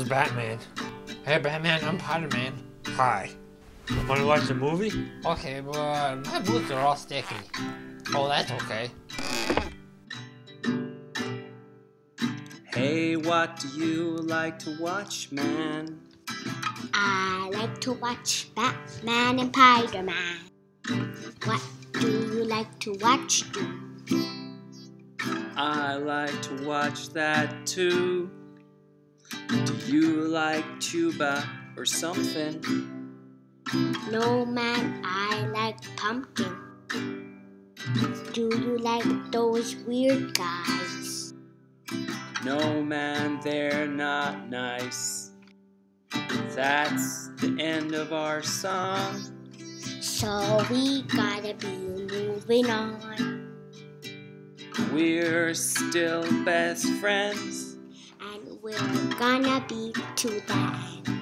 is Batman. Hey Batman, I'm Piderman. Hi. Wanna watch the movie? Okay, but my boots are all sticky. Oh, that's okay. Hey, what do you like to watch, man? I like to watch Batman and Piderman. What do you like to watch too? I like to watch that too. Do you like tuba or something? No man, I like pumpkin. Do you like those weird guys? No man, they're not nice. That's the end of our song. So we gotta be moving on. We're still best friends. And we're gonna be to the end.